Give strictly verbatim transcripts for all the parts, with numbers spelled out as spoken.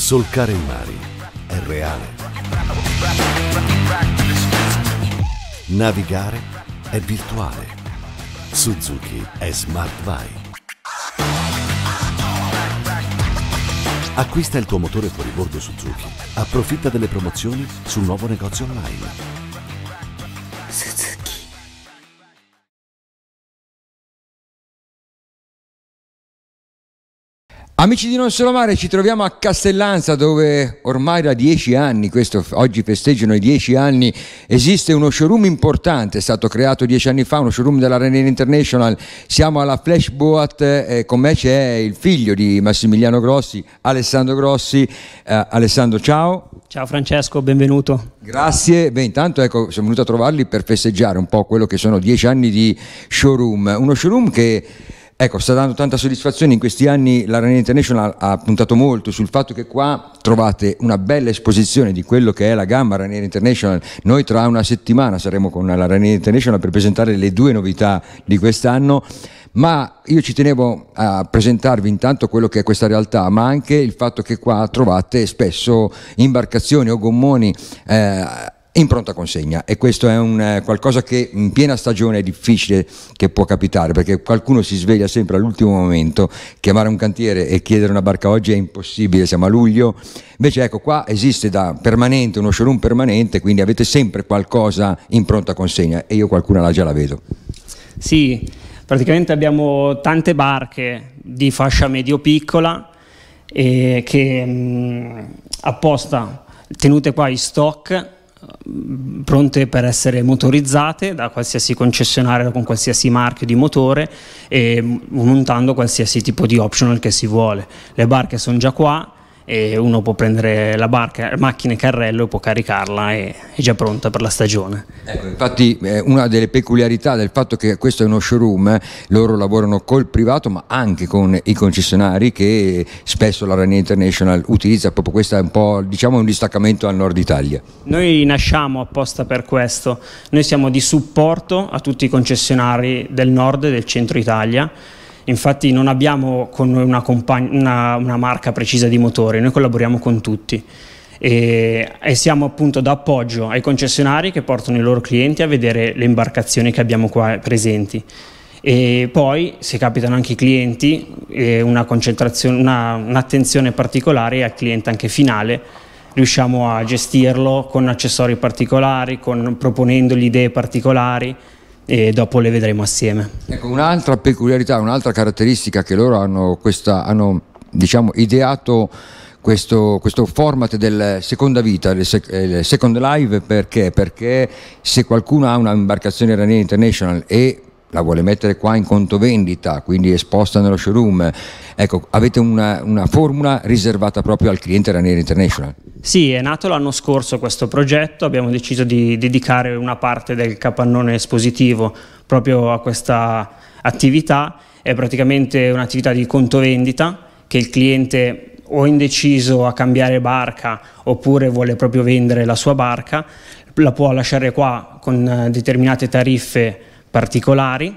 Solcare i mari è reale. Navigare è virtuale. Suzuki è Smart Vibe. Acquista il tuo motore fuoribordo Suzuki. Approfitta delle promozioni sul nuovo negozio online. Suzuki. Amici di Non Solo Mare, ci troviamo a Castellanza, dove ormai da dieci anni, questo oggi festeggiano i dieci anni, esiste uno showroom importante, è stato creato dieci anni fa, uno showroom della Rainier International. Siamo alla Flash Boat, eh, con me c'è il figlio di Massimiliano Grossi, Alessandro Grossi. Eh, Alessandro, ciao. Ciao Francesco, benvenuto. Grazie. Beh, intanto ecco, sono venuto a trovarli per festeggiare un po' quello che sono dieci anni di showroom, uno showroom che ecco, sta dando tanta soddisfazione. In questi anni la Rainier International ha puntato molto sul fatto che qua trovate una bella esposizione di quello che è la gamma Rainier International. Noi tra una settimana saremo con la Rainier International per presentare le due novità di quest'anno, ma io ci tenevo a presentarvi intanto quello che è questa realtà, ma anche il fatto che qua trovate spesso imbarcazioni o gommoni eh, in pronta consegna, e questo è un eh, qualcosa che in piena stagione è difficile che può capitare, perché qualcuno si sveglia sempre all'ultimo momento. Chiamare un cantiere e chiedere una barca oggi è impossibile, siamo a luglio. Invece ecco, qua esiste da permanente uno showroom permanente, quindi avete sempre qualcosa in pronta consegna, e io qualcuna là già la vedo. Sì, praticamente abbiamo tante barche di fascia medio-piccola eh, che mh, apposta tenute qua in stock, pronte per essere motorizzate da qualsiasi concessionario con qualsiasi marchio di motore e montando qualsiasi tipo di optional che si vuole. Le barche sono già qua e uno può prendere la barca, macchina e carrello, e può caricarla e è già pronta per la stagione. Ecco, infatti eh, una delle peculiarità del fatto che questo è uno showroom, eh, loro lavorano col privato ma anche con i concessionari, che spesso la Rainier International utilizza proprio. Questo è un po', diciamo, un distaccamento al nord Italia. Noi nasciamo apposta per questo, noi siamo di supporto a tutti i concessionari del nord e del centro Italia. Infatti non abbiamo con noi una, una, una marca precisa di motori, noi collaboriamo con tutti e, e siamo appunto d'appoggio ai concessionari che portano i loro clienti a vedere le imbarcazioni che abbiamo qua presenti. E poi, se capitano anche i clienti, eh, una concentrazione, una, un'attenzione particolare al cliente anche finale. Riusciamo a gestirlo con accessori particolari, con, proponendogli idee particolari, e dopo le vedremo assieme. Ecco, un'altra peculiarità, un'altra caratteristica che loro hanno, questa, hanno diciamo, ideato questo, questo format del seconda vita, il second life, perché? Perché se qualcuno ha una imbarcazione Rainier International e la vuole mettere qua in conto vendita, quindi esposta nello showroom, ecco, avete una, una formula riservata proprio al cliente Rainier International. Sì, è nato l'anno scorso questo progetto, abbiamo deciso di dedicare una parte del capannone espositivo proprio a questa attività. È praticamente un'attività di conto vendita che il cliente o è indeciso a cambiare barca oppure vuole proprio vendere la sua barca, la può lasciare qua con determinate tariffe particolari,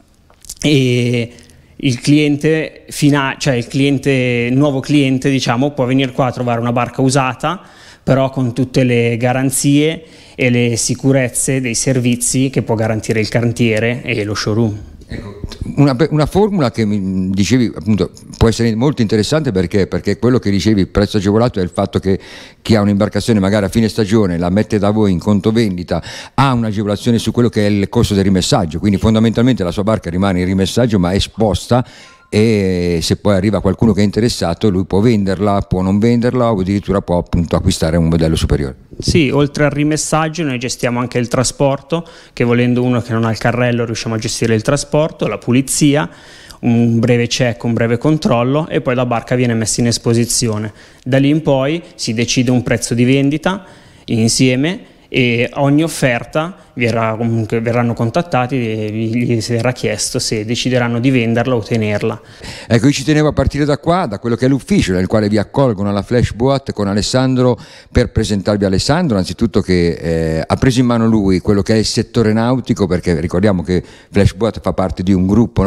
e il cliente finale, cioè il cliente, il nuovo cliente, diciamo, può venire qua a trovare una barca usata, però con tutte le garanzie e le sicurezze dei servizi che può garantire il cantiere e lo showroom. Ecco, una, una formula che mi dicevi appunto può essere molto interessante, perché, perché quello che dicevi, prezzo agevolato, è il fatto che chi ha un'imbarcazione magari a fine stagione la mette da voi in conto vendita, ha un'agevolazione su quello che è il costo del rimessaggio, quindi fondamentalmente la sua barca rimane in rimessaggio ma è esposta, e se poi arriva qualcuno che è interessato lui può venderla, può non venderla o addirittura può appunto acquistare un modello superiore. Sì, oltre al rimessaggio noi gestiamo anche il trasporto, che volendo uno che non ha il carrello riusciamo a gestire il trasporto, la pulizia, un breve check, un breve controllo, e poi la barca viene messa in esposizione. Da lì in poi si decide un prezzo di vendita insieme, e ogni offerta verrà, comunque, verranno contattati e gli sarà chiesto se decideranno di venderla o tenerla. Ecco, io ci tenevo a partire da qua, da quello che è l'ufficio nel quale vi accolgono alla Flash Boat con Alessandro, per presentarvi Alessandro, anzitutto che eh, ha preso in mano lui quello che è il settore nautico, perché ricordiamo che Flash Boat fa parte di un gruppo, no?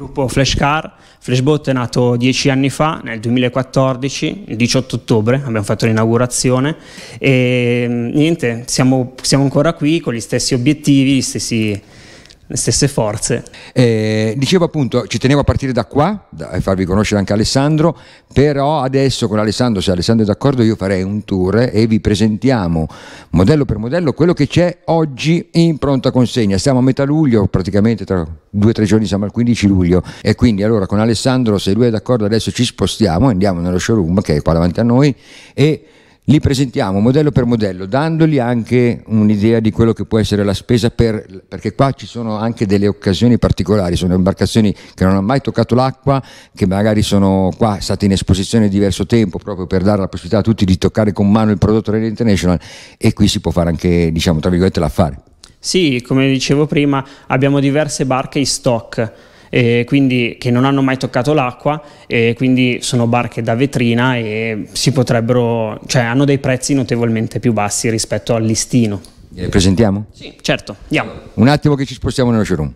Gruppo Flashcar. Flashbot è nato dieci anni fa, nel duemilaquattordici, il diciotto ottobre, abbiamo fatto l'inaugurazione e niente, siamo, siamo ancora qui con gli stessi obiettivi, gli stessi, le stesse forze. Eh, dicevo appunto, ci tenevo a partire da qua, da farvi conoscere anche Alessandro, però adesso con Alessandro, se Alessandro è d'accordo, io farei un tour e vi presentiamo modello per modello quello che c'è oggi in pronta consegna. Siamo a metà luglio, praticamente tra due o tre giorni siamo al quindici luglio, e quindi allora con Alessandro, se lui è d'accordo, adesso ci spostiamo, andiamo nello showroom che è qua davanti a noi e li presentiamo modello per modello, dandogli anche un'idea di quello che può essere la spesa, per, perché qua ci sono anche delle occasioni particolari, sono imbarcazioni che non hanno mai toccato l'acqua, che magari sono qua state in esposizione diverso tempo proprio per dare la possibilità a tutti di toccare con mano il prodotto Rainier International, e qui si può fare anche, diciamo, tra virgolette, l'affare. Sì, come dicevo prima, abbiamo diverse barche in stock, eh, quindi che non hanno mai toccato l'acqua, e quindi sono barche da vetrina e si potrebbero, cioè hanno dei prezzi notevolmente più bassi rispetto al listino. Le presentiamo? Sì, certo, andiamo. Un attimo che ci spostiamo nello showroom.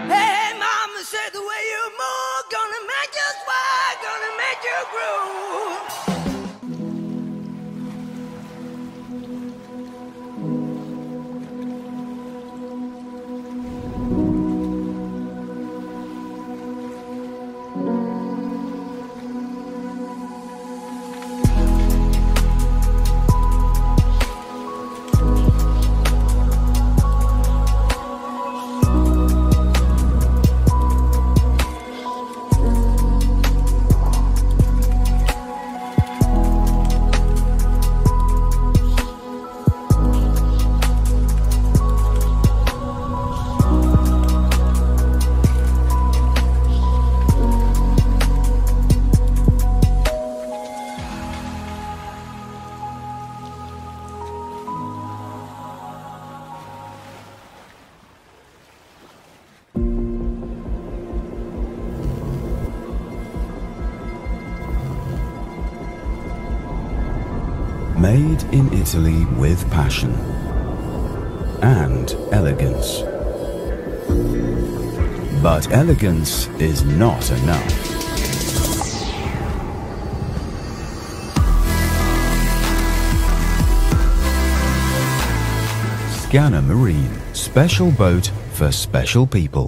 Made in Italy with passion and elegance. But elegance is not enough. Scanner Marine, special boat for special people.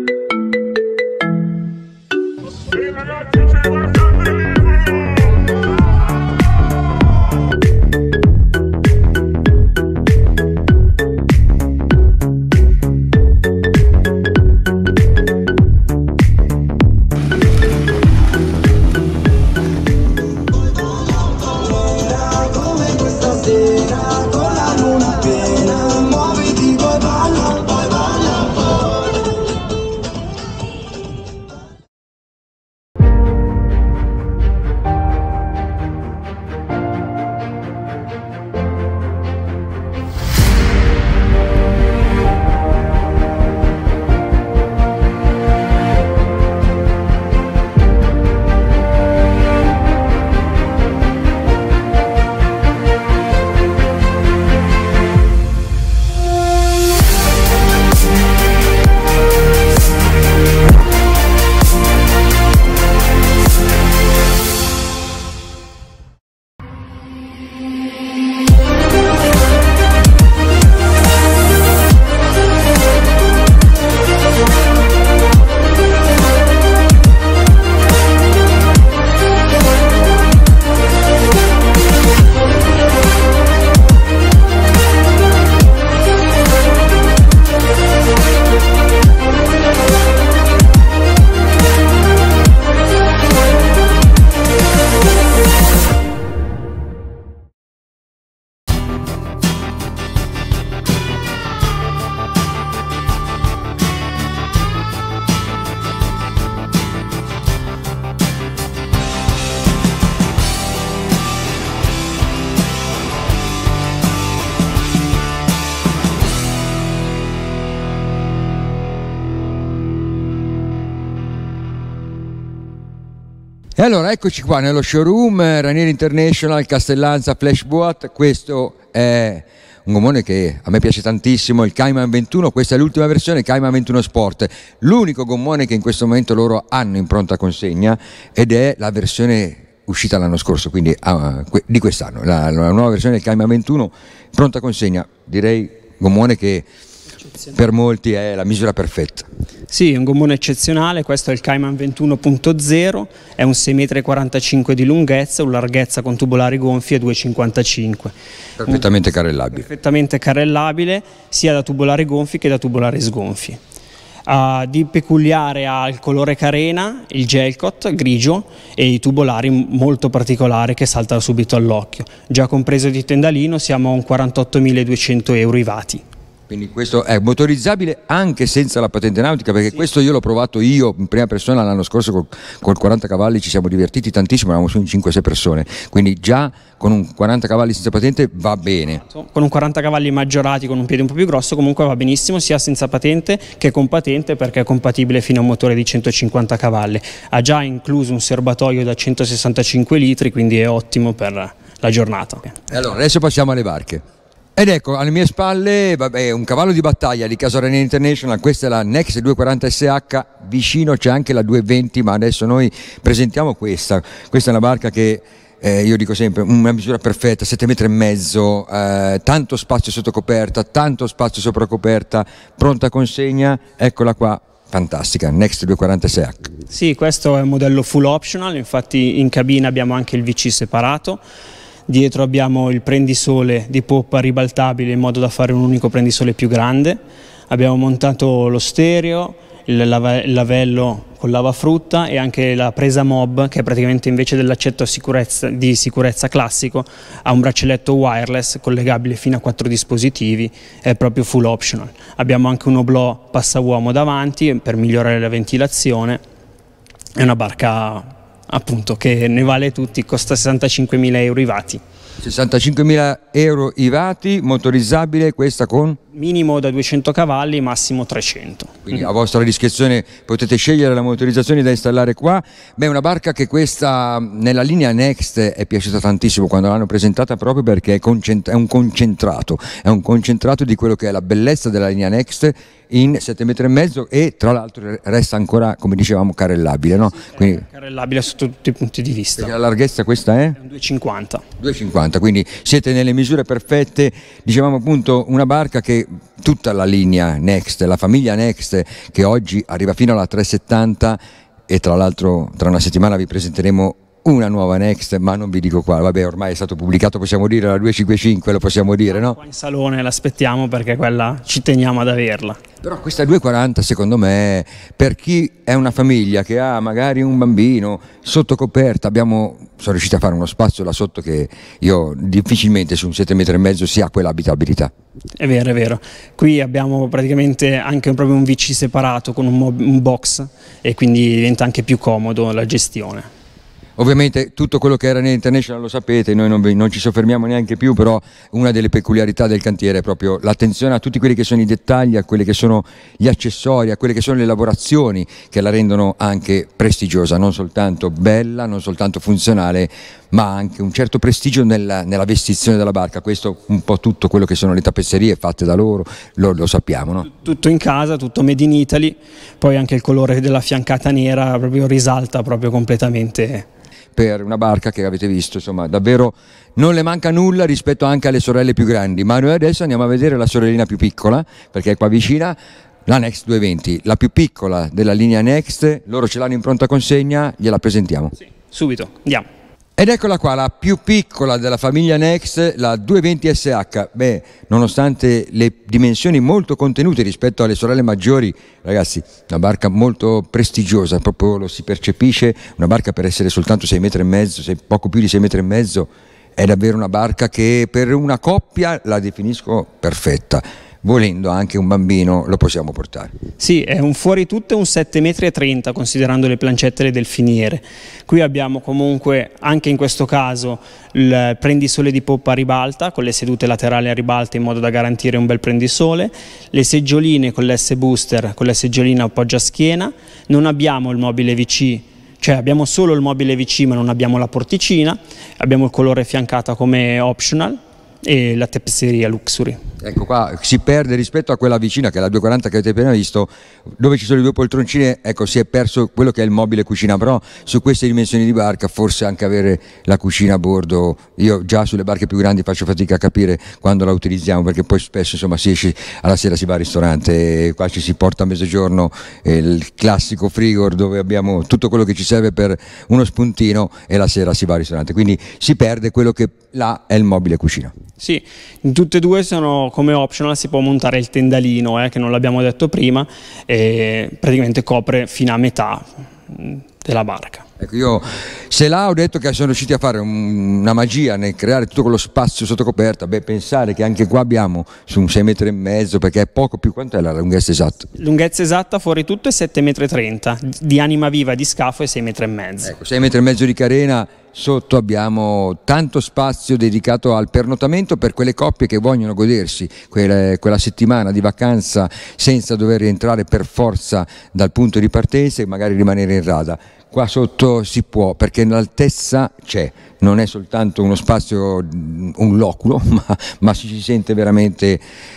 E allora eccoci qua nello showroom Rainier International Castellanza Flashboat. Questo è un gommone che a me piace tantissimo, il Cayman ventuno. Questa è l'ultima versione, Cayman ventuno Sport, l'unico gommone che in questo momento loro hanno in pronta consegna, ed è la versione uscita l'anno scorso, quindi uh, di quest'anno, la, la nuova versione del Cayman ventuno pronta consegna. Direi gommone che per molti è la misura perfetta. Sì, è un gommone eccezionale. Questo è il Cayman ventuno punto zero, è un sei virgola quarantacinque metri di lunghezza, una larghezza con tubolari gonfi e due virgola cinquantacinque. Perfettamente carrellabile. Perfettamente carrellabile sia da tubolari gonfi che da tubolari sgonfi. Uh, di peculiare ha il colore carena, il gel coat grigio e i tubolari molto particolari che saltano subito all'occhio. Già compreso di tendalino siamo a un quarantottomiladuecento euro i vati. Quindi questo è motorizzabile anche senza la patente nautica, perché sì, questo io l'ho provato io in prima persona l'anno scorso col, col quaranta cavalli, ci siamo divertiti tantissimo, eravamo su in cinque sei persone, quindi già con un quaranta cavalli senza patente va bene. Con un quaranta cavalli maggiorati con un piede un po' più grosso comunque va benissimo sia senza patente che con patente, perché è compatibile fino a un motore di centocinquanta cavalli. Ha già incluso un serbatoio da centosessantacinque litri, quindi è ottimo per la giornata. Allora adesso passiamo alle barche. Ed ecco, alle mie spalle, vabbè, un cavallo di battaglia di Casa Rainieri International. Questa è la Next duecentoquaranta S H, vicino c'è anche la duecentoventi, ma adesso noi presentiamo questa. Questa è una barca che eh, io dico sempre, una misura perfetta, sette metri e mezzo, eh, tanto spazio sotto coperta, tanto spazio sopra coperta, pronta consegna, eccola qua. Fantastica, Next duecentoquaranta S H. Sì, questo è un modello full optional, infatti in cabina abbiamo anche il V C separato. Dietro abbiamo il prendisole di poppa ribaltabile in modo da fare un unico prendisole più grande. Abbiamo montato lo stereo, il, lave, il lavello con lavafrutta e anche la presa mob, che praticamente invece dell'accetto sicurezza, di sicurezza classico ha un braccialetto wireless collegabile fino a quattro dispositivi, è proprio full optional. Abbiamo anche un oblò passauomo davanti per migliorare la ventilazione. È una barca appunto che ne vale tutti, costa sessantacinquemila euro i vati. sessantacinquemila euro i vati, motorizzabile, questa con? Minimo da duecento cavalli, massimo trecento. Quindi a vostra discrezione potete scegliere la motorizzazione da installare qua. Beh, una barca che questa nella linea Next è piaciuta tantissimo quando l'hanno presentata, proprio perché è, è un concentrato, è un concentrato di quello che è la bellezza della linea Next in sette metri e mezzo, e tra l'altro resta ancora, come dicevamo, carrellabile, no? Sì, quindi, carrellabile sotto tutti i punti di vista. Perché la larghezza questa è? È un duecentocinquanta. duecentocinquanta, quindi siete nelle misure perfette. Dicevamo appunto una barca che tutta la linea Next, la famiglia Next, che oggi arriva fino alla trecentosettanta, e tra l'altro tra una settimana vi presenteremo una nuova Next, ma non vi dico qua, vabbè, ormai è stato pubblicato, possiamo dire la duecentocinquantacinque, lo possiamo dire, no? Qua in salone l'aspettiamo perché quella ci teniamo ad averla. Però questa duecentoquaranta secondo me, per chi è una famiglia che ha magari un bambino sotto coperta, abbiamo, sono riusciti a fare uno spazio là sotto che io difficilmente su un sette metri e mezzo si ha quell'abitabilità. È vero, è vero. Qui abbiamo praticamente anche un, proprio un V C separato con un, un box, e quindi diventa anche più comodo la gestione. Ovviamente tutto quello che era nell'International lo sapete, noi non, non ci soffermiamo neanche più, però una delle peculiarità del cantiere è proprio l'attenzione a tutti quelli che sono i dettagli, a quelli che sono gli accessori, a quelle che sono le lavorazioni che la rendono anche prestigiosa, non soltanto bella, non soltanto funzionale, ma anche un certo prestigio nella, nella vestizione della barca. Questo un po' tutto quello che sono le tappezzerie fatte da loro, lo, lo sappiamo, no? Tutto in casa, tutto made in Italy, poi anche il colore della fiancata nera proprio risalta proprio completamente. Per una barca che avete visto, insomma, davvero non le manca nulla rispetto anche alle sorelle più grandi, ma noi adesso andiamo a vedere la sorellina più piccola, perché è qua vicina, la Next duecentoventi, la più piccola della linea Next. Loro ce l'hanno in pronta consegna, gliela presentiamo. Sì, subito, andiamo. Ed eccola qua, la più piccola della famiglia Next, la duecentoventi S H. Beh, nonostante le dimensioni molto contenute rispetto alle sorelle maggiori, ragazzi, una barca molto prestigiosa, proprio lo si percepisce. Una barca per essere soltanto sei metri e mezzo, poco più di sei metri e mezzo, è davvero una barca che per una coppia la definisco perfetta. Volendo anche un bambino lo possiamo portare. Sì, è un fuori tutto un sette metri e trenta considerando le plancette e le delfiniere. Qui abbiamo comunque anche in questo caso il prendisole di poppa a ribalta con le sedute laterali a ribalta in modo da garantire un bel prendisole, le seggioline con l'S booster con la seggiolina appoggia schiena. Non abbiamo il mobile V C, cioè abbiamo solo il mobile V C ma non abbiamo la porticina. Abbiamo il colore fiancata come optional. e la tappezzeria Luxury. Ecco qua, si perde rispetto a quella vicina che è la duecentoquaranta che avete appena visto, dove ci sono le due poltroncine, ecco, si è perso quello che è il mobile cucina, però su queste dimensioni di barca forse anche avere la cucina a bordo, io già sulle barche più grandi faccio fatica a capire quando la utilizziamo, perché poi spesso insomma si esce alla sera, si va al ristorante e qua ci si porta a mezzogiorno eh, il classico frigor dove abbiamo tutto quello che ci serve per uno spuntino e la sera si va al ristorante, quindi si perde quello che là è il mobile cucina. Sì, in tutte e due sono come optional, si può montare il tendalino, eh, che non l'abbiamo detto prima, e praticamente copre fino a metà della barca. Ecco, io se là ho detto che sono riusciti a fare un, una magia nel creare tutto quello spazio sotto coperta, beh, pensare che anche qua abbiamo su un sei metri e mezzo, perché è poco più, quanto è la lunghezza esatta? Lunghezza esatta fuori tutto è sette metri e trenta, di anima viva di scafo è sei metri e mezzo. Ecco, sei metri e mezzo di carena, sotto abbiamo tanto spazio dedicato al pernottamento per quelle coppie che vogliono godersi quella, quella settimana di vacanza senza dover rientrare per forza dal punto di partenza e magari rimanere in rada. Qua sotto si può, perché l'altezza c'è, non è soltanto uno spazio, un loculo, ma, ma ci si sente veramente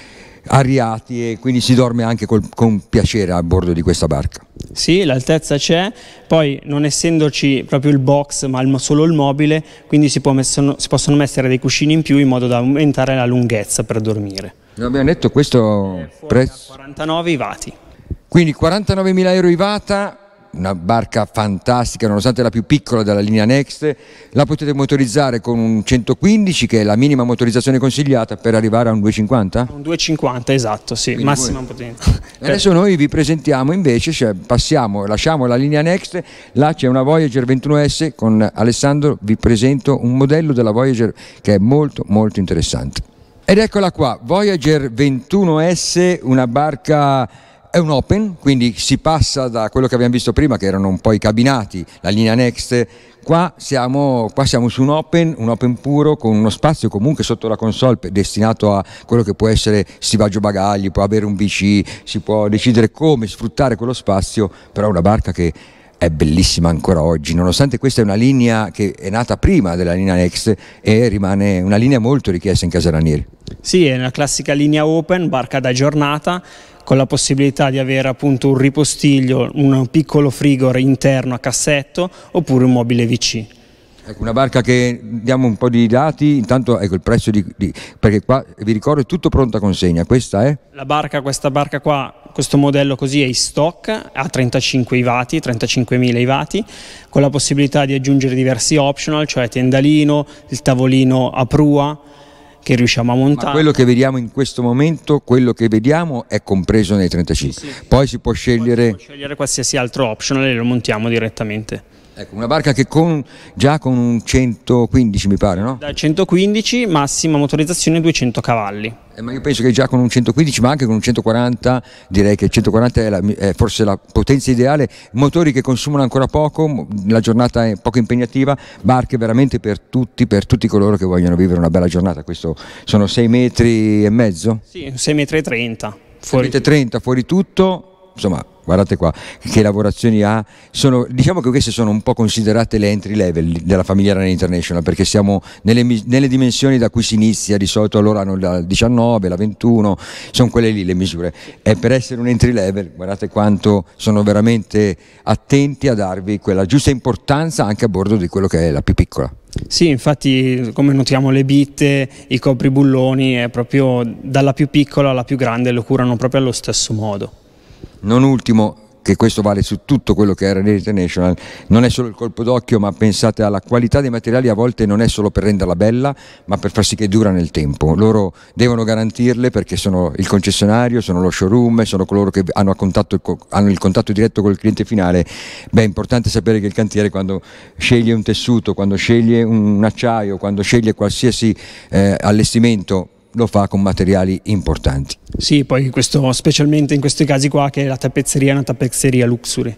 arriati e quindi si dorme anche col, con piacere a bordo di questa barca. Sì, l'altezza c'è, poi non essendoci proprio il box ma il, solo il mobile, quindi si, può messo, si possono mettere dei cuscini in più in modo da aumentare la lunghezza per dormire. Non abbiamo detto questo prezzo? quarantanove i vati. Quindi quarantanovemila euro i vata. Una barca fantastica, nonostante la più piccola della linea Next, la potete motorizzare con un centoquindici che è la minima motorizzazione consigliata per arrivare a un duecentocinquanta? Un duecentocinquanta, esatto, sì, Quindi massima voi... potenza. E adesso noi vi presentiamo invece, cioè passiamo, lasciamo la linea Next, là c'è una Voyager ventuno S, con Alessandro vi presento un modello della Voyager che è molto molto interessante. Ed eccola qua, Voyager ventuno S, una barca... È un open, quindi si passa da quello che abbiamo visto prima, che erano un po' i cabinati, la linea Next. Qua siamo, qua siamo su un open, un open puro, con uno spazio comunque sotto la console destinato a quello che può essere stivaggio bagagli, può avere un V C, si può decidere come sfruttare quello spazio, però è una barca che è bellissima ancora oggi, nonostante questa è una linea che è nata prima della linea Next e rimane una linea molto richiesta in Caseranieri. Sì, è una classica linea open, barca da giornata, con la possibilità di avere appunto un ripostiglio, un piccolo frigor interno a cassetto oppure un mobile V C. Ecco, una barca che diamo un po' di dati, intanto ecco il prezzo di, di perché qua vi ricordo è tutto pronta consegna, questa è? La barca, questa barca qua, questo modello così è in stock, ha trentacinque i vati, trentacinquemila i vati, con la possibilità di aggiungere diversi optional, cioè tendalino, il tavolino a prua, che riusciamo a montare. Ma quello che vediamo in questo momento, quello che vediamo è compreso nei trentacinque, sì, sì. Poi si può scegliere... Poi si può scegliere qualsiasi altro optional e lo montiamo direttamente. Ecco, una barca che con, già con un centoquindici mi pare, no? Da centoquindici, massima motorizzazione duecento cavalli. Eh, ma io penso che già con un centoquindici, ma anche con un centoquaranta, direi che il centoquaranta è, la, è forse la potenza ideale, motori che consumano ancora poco, la giornata è poco impegnativa, barche veramente per tutti, per tutti coloro che vogliono vivere una bella giornata. Questo sono sei metri e mezzo? Sì, sei metri e trenta. sei metri e trenta fuori tutto, insomma... Guardate qua che lavorazioni ha, sono, diciamo che queste sono un po' considerate le entry level della famiglia Rana International, perché siamo nelle, nelle dimensioni da cui si inizia, di solito loro hanno la diciannove, la ventuno, sono quelle lì le misure, e per essere un entry level guardate quanto sono veramente attenti a darvi quella giusta importanza anche a bordo di quello che è la più piccola. Sì, infatti come notiamo le bitte, i copribulloni, è proprio dalla più piccola alla più grande lo curano proprio allo stesso modo. Non ultimo, che questo vale su tutto quello che è Rana International, non è solo il colpo d'occhio, ma pensate alla qualità dei materiali, a volte non è solo per renderla bella, ma per far sì che dura nel tempo. Loro devono garantirle perché sono il concessionario, sono lo showroom, sono coloro che hanno, a contatto, hanno il contatto diretto col cliente finale. Beh, è importante sapere che il cantiere quando sceglie un tessuto, quando sceglie un acciaio, quando sceglie qualsiasi eh, allestimento, lo fa con materiali importanti. Sì, poi questo, specialmente in questi casi qua, che la tappezzeria è una tappezzeria Luxury,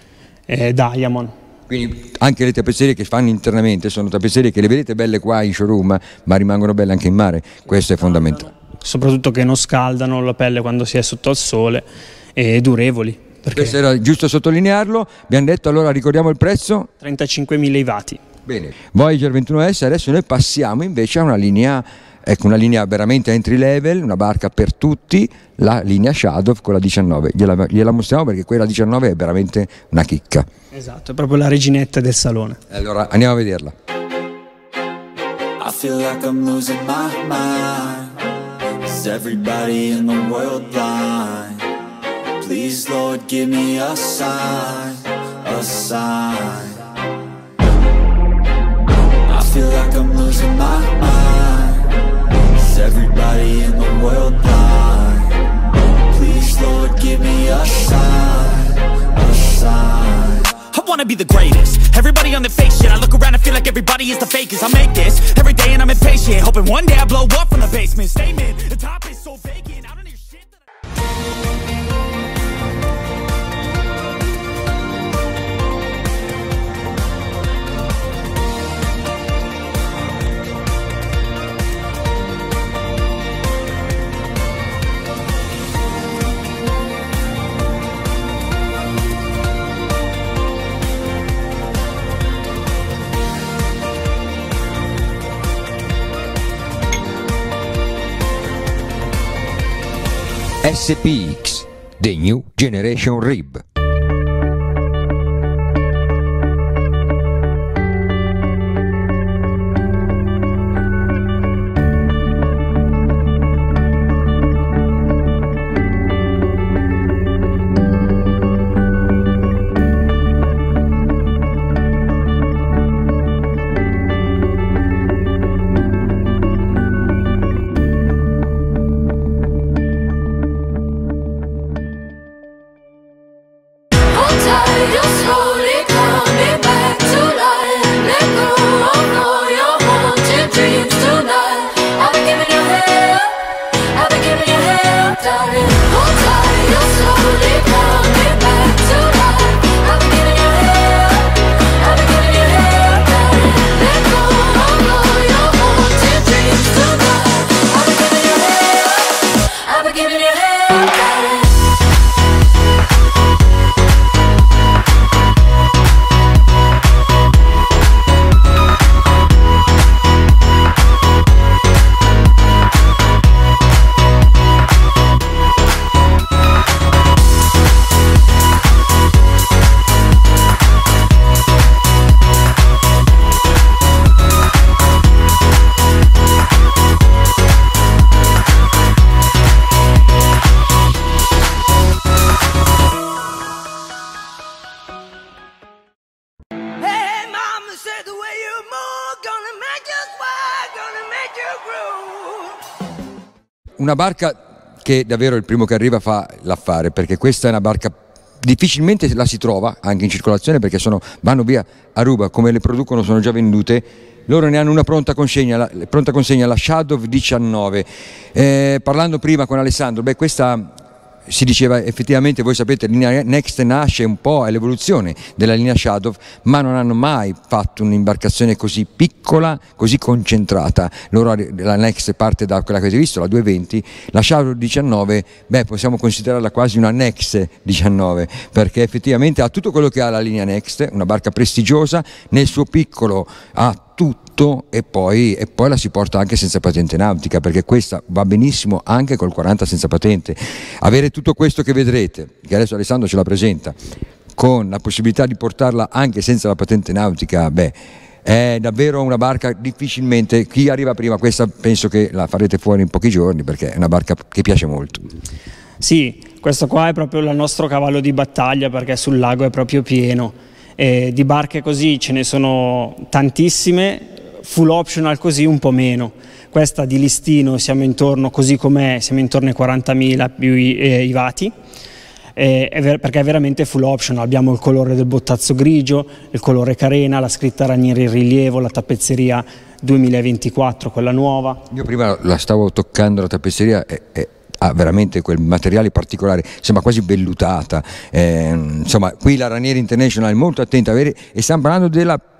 è Diamond. Quindi anche le tappezzerie che fanno internamente sono tappezzerie che le vedete belle qua in showroom, ma rimangono belle anche in mare, questo è fondamentale. Soprattutto che non scaldano la pelle quando si è sotto al sole, e durevoli. Perché... Questo era giusto sottolinearlo, abbiamo detto, allora ricordiamo il prezzo? trentacinquemila i vati. Bene, Voyager ventuno S, adesso noi passiamo invece a una linea ecco, una linea veramente entry level, una barca per tutti, la linea Shadow con la diciannove, gliela, gliela mostriamo perché quella diciannove è veramente una chicca. Esatto, è proprio la reginetta del salone. Allora andiamo a vederla. I feel like I'm losing my mind. Is everybody in the world blind? Please Lord give me a sign, a sign. I feel like I'm losing my mind. Is everybody in the world blind? Please Lord give me a sign, a sign. I wanna be the greatest. Everybody on the fake shit. I look around and feel like everybody is the fakest. I make this every day and I'm impatient, hoping one day I blow up from the basement. Statement, the top is so vacant. I don't hear shit that S P X, The New Generation Rib. Una barca che davvero il primo che arriva fa l'affare, perché questa è una barca difficilmente la si trova anche in circolazione, perché sono, vanno via a ruba, come le producono sono già vendute. Loro ne hanno una pronta consegna, la, pronta consegna, la Shadow diciannove. Eh, parlando prima con Alessandro, beh, questa si diceva effettivamente, voi sapete, la linea Next nasce un po', è l'evoluzione della linea Shadow, ma non hanno mai fatto un'imbarcazione così piccola, così concentrata. Loro, la Next parte da quella che avete visto, la duecentoventi, la Shadow diciannove, beh, possiamo considerarla quasi una Next diciannove, perché effettivamente ha tutto quello che ha la linea Next, una barca prestigiosa, nel suo piccolo ha tutto, e poi, e poi la si porta anche senza patente nautica, perché questa va benissimo anche col quaranta senza patente. Avere tutto questo che vedrete, che adesso Alessandro ce la presenta, con la possibilità di portarla anche senza la patente nautica, beh, è davvero una barca difficilmente, chi arriva prima, questa penso che la farete fuori in pochi giorni, perché è una barca che piace molto. Sì, questo qua è proprio il nostro cavallo di battaglia, perché sul lago è proprio pieno. Eh, di barche così ce ne sono tantissime, full optional così un po' meno. Questa di listino siamo intorno, così com'è, siamo intorno ai quarantamila più i, eh, i vati, eh, è ver- perché è veramente full optional. Abbiamo il colore del bottazzo grigio, il colore carena, la scritta Ranieri in rilievo, la tappezzeria duemilaventiquattro, quella nuova. Io prima la stavo toccando, la tappezzeria è, è... ha veramente quel materiale particolare, sembra quasi vellutata, eh, insomma qui la Ranieri International è molto attenta a avere, e stiamo parlando della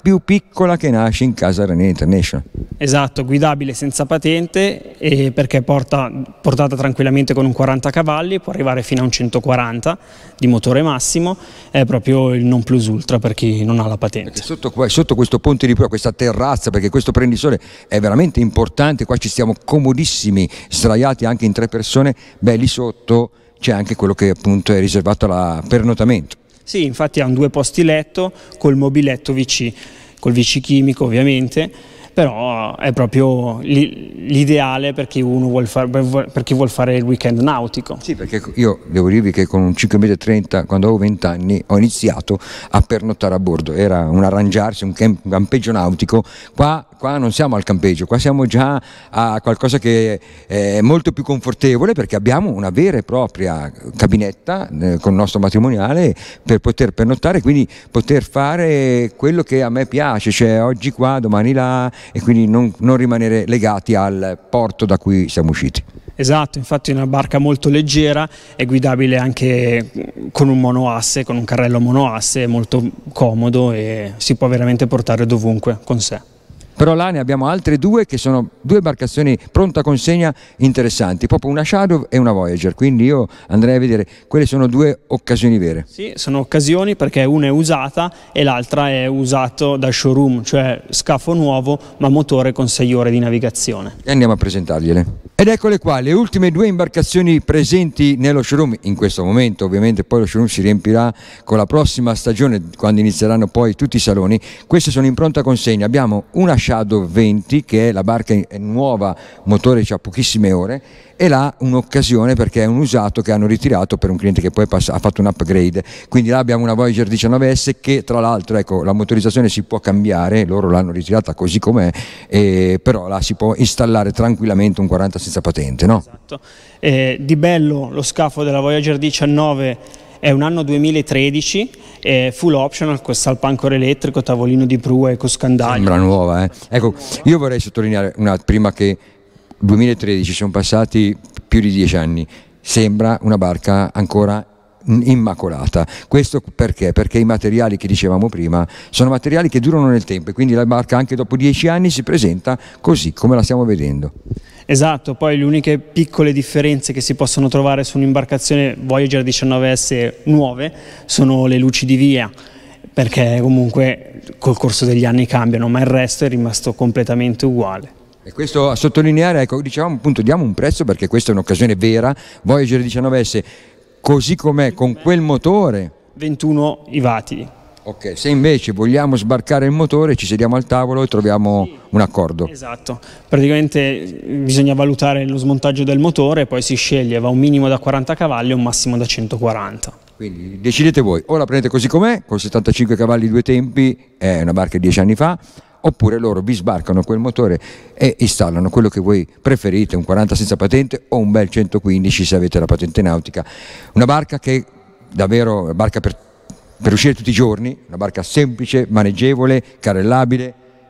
più piccola che nasce in casa Rainieri International. Esatto, guidabile senza patente, e perché porta, portata tranquillamente con un quaranta cavalli, può arrivare fino a un centoquaranta di motore massimo, è proprio il non plus ultra per chi non ha la patente. Sotto, sotto questo ponte di prua, questa terrazza, perché questo prendisole è veramente importante, qua ci stiamo comodissimi, sdraiati anche in tre persone, beh lì sotto c'è anche quello che appunto è riservato al pernotamento. Sì, infatti ha un due posti letto col mobiletto V C, col V C chimico ovviamente, però è proprio l'ideale per chi uno vuol fare, per chi vuol fare il weekend nautico. Sì, perché io devo dirvi che con un cinque metri e trenta, quando avevo venti anni, ho iniziato a pernottare a bordo, era un arrangiarsi, un, camp, un campeggio nautico. Qua, qua non siamo al campeggio, qua siamo già a qualcosa che è molto più confortevole, perché abbiamo una vera e propria cabinetta eh, con il nostro matrimoniale per poter pernottare, quindi poter fare quello che a me piace, cioè oggi qua, domani là, e quindi non, non rimanere legati al porto da cui siamo usciti. Esatto, infatti è una barca molto leggera, è guidabile anche con un monoasse, con un carrello monoasse, è molto comodo e si può veramente portare dovunque con sé. Però là ne abbiamo altre due che sono due imbarcazioni pronta consegna interessanti, proprio una Shadow e una Voyager, quindi io andrei a vedere, quelle sono due occasioni vere. Sì, sono occasioni perché una è usata e l'altra è usato da showroom, cioè scafo nuovo ma motore con sei ore di navigazione. E andiamo a presentargliele. Ed eccole qua, le ultime due imbarcazioni presenti nello showroom, in questo momento ovviamente poi lo showroom si riempirà con la prossima stagione quando inizieranno poi tutti i saloni. Queste sono in pronta consegna, abbiamo una Shadow venti che è la barca nuova, motore ha pochissime ore, e là un'occasione perché è un usato che hanno ritirato per un cliente che poi ha fatto un upgrade, quindi là abbiamo una Voyager diciannove S che tra l'altro, ecco, la motorizzazione si può cambiare, loro l'hanno ritirata così com'è, eh, però là si può installare tranquillamente un quaranta senza patente, no? Esatto. Eh, di bello lo scafo della Voyager diciannove è un anno duemilatredici, è full optional con salpancor elettrico, tavolino di prua e coscandaglio. Sembra nuova, eh? Ecco, io vorrei sottolineare una, prima che duemilatredici sono passati più di dieci anni, sembra una barca ancora immacolata. Questo perché? Perché i materiali che dicevamo prima sono materiali che durano nel tempo e quindi la barca anche dopo dieci anni si presenta così come la stiamo vedendo. Esatto, poi le uniche piccole differenze che si possono trovare su un'imbarcazione Voyager diciannove S nuove sono le luci di via, perché comunque col corso degli anni cambiano, ma il resto è rimasto completamente uguale. E questo a sottolineare, ecco, diciamo appunto, diamo un prezzo perché questa è un'occasione vera. Voyager diciannove S così com'è, con quel motore, ventuno i vati. Ok, se invece vogliamo sbarcare il motore ci sediamo al tavolo e troviamo sì, un accordo. Esatto, praticamente bisogna valutare lo smontaggio del motore e poi si sceglie, va un minimo da quaranta cavalli e un massimo da centoquaranta. Quindi decidete voi, o la prendete così com'è, con settantacinque cavalli due tempi, è una barca di dieci anni fa, oppure loro vi sbarcano quel motore e installano quello che voi preferite, un quaranta senza patente o un bel centoquindici se avete la patente nautica. Una barca che davvero, una barca per, per uscire tutti i giorni, una barca semplice, maneggevole, carrellabile,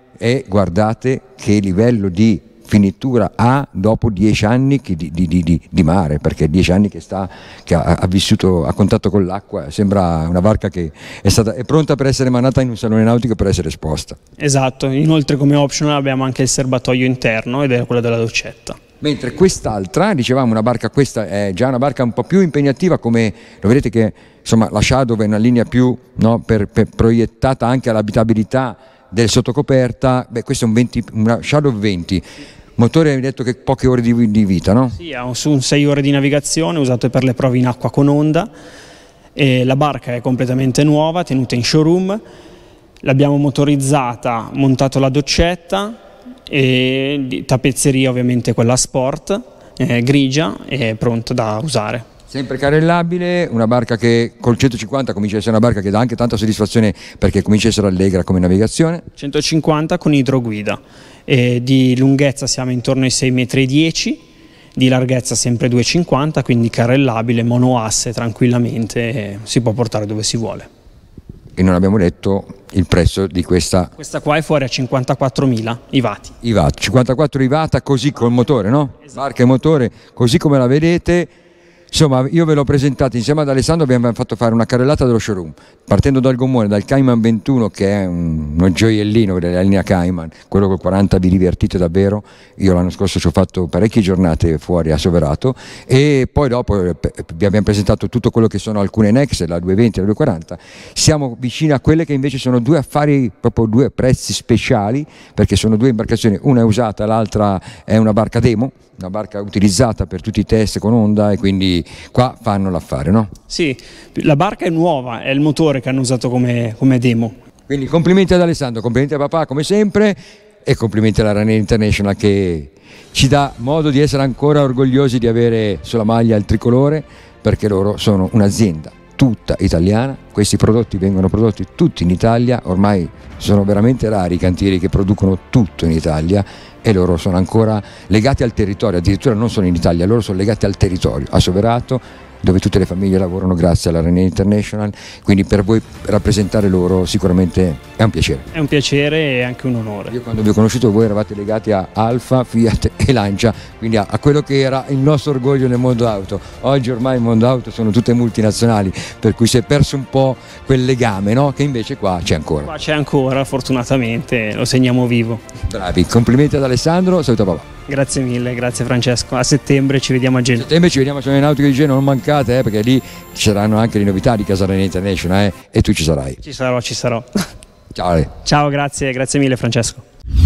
e guardate che livello di finitura ha dopo dieci anni di, di, di, di mare, perché dieci anni che, sta, che ha, ha vissuto a contatto con l'acqua, sembra una barca che è, stata, è pronta per essere mandata in un salone nautico per essere esposta. Esatto, inoltre come optional abbiamo anche il serbatoio interno ed è quello della doccetta. Mentre quest'altra, dicevamo, una barca, questa è già una barca un po' più impegnativa, come lo vedete che insomma la Shadow è una linea più, no, per, per proiettata anche all'abitabilità del sottocoperta. Beh, questo è un venti, una Shadow venti. Motore, hai detto che poche ore di, di vita, no? Sì, ha su un sei ore di navigazione, usato per le prove in acqua con onda. E la barca è completamente nuova, tenuta in showroom. L'abbiamo motorizzata, montato la doccetta e di tappezzeria ovviamente quella sport, eh, grigia e pronta da usare. Sempre carrellabile, una barca che col centocinquanta comincia a essere una barca che dà anche tanta soddisfazione perché comincia a essere allegra come navigazione. centocinquanta con idroguida, e di lunghezza siamo intorno ai sei virgola dieci metri, di larghezza sempre due virgola cinquanta, quindi carrellabile, monoasse tranquillamente, si può portare dove si vuole. E non abbiamo detto il prezzo di questa. Questa qua è fuori a cinquantaquattromila i vati. I vati, cinquantaquattro i vata così col motore, no? Esatto. Barca e motore, così come la vedete. Insomma, io ve l'ho presentato insieme ad Alessandro, abbiamo fatto fare una carrellata dello showroom, partendo dal gommone, dal Cayman ventuno, che è un, uno gioiellino della linea Cayman, quello col quaranta vi divertite davvero. Io l'anno scorso ci ho fatto parecchie giornate fuori a Soverato, e poi dopo vi abbiamo presentato tutto quello che sono alcune Nexe, la duecentoventi e la duecentoquaranta. Siamo vicini a quelle che invece sono due affari, proprio due prezzi speciali, perché sono due imbarcazioni, una è usata, l'altra è una barca demo, una barca utilizzata per tutti i test con Honda, e quindi qua fanno l'affare, no? Sì, la barca è nuova, è il motore che hanno usato come, come demo. Quindi complimenti ad Alessandro, complimenti a papà come sempre, e complimenti alla Ranieri International, che ci dà modo di essere ancora orgogliosi di avere sulla maglia il tricolore, perché loro sono un'azienda tutta italiana. Questi prodotti vengono prodotti tutti in Italia, ormai sono veramente rari i cantieri che producono tutto in Italia, e loro sono ancora legati al territorio, addirittura non solo in Italia, loro sono legati al territorio, a Soverato, dove tutte le famiglie lavorano grazie alla Ranieri International, quindi per voi rappresentare loro sicuramente è un piacere. È un piacere e anche un onore. Io quando vi ho conosciuto voi eravate legati a Alfa, Fiat e Lancia, quindi a, a quello che era il nostro orgoglio nel mondo auto. Oggi ormai il mondo auto sono tutte multinazionali, per cui si è perso un po' quel legame, no? Che invece qua c'è ancora. Qua c'è ancora, fortunatamente, lo segniamo vivo. Bravi, complimenti ad Alessandro, saluta papà. Grazie mille, grazie Francesco. A settembre ci vediamo a A Genova. settembre ci vediamo sulle nautiche di Genova, non mancate, eh, perché lì ci saranno anche le novità di Casa Ranieri International, eh, e tu ci sarai. Ci sarò, ci sarò. Ciao Ale. Ciao, grazie, grazie mille Francesco.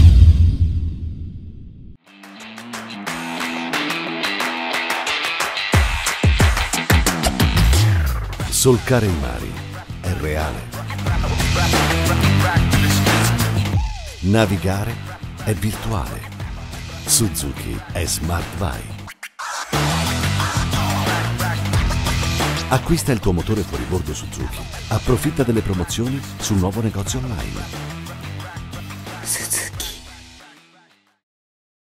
Solcare i mari è reale. Navigare è virtuale. Suzuki è Smart Vibe. Acquista il tuo motore fuoribordo Suzuki. Approfitta delle promozioni sul nuovo negozio online. Suzuki.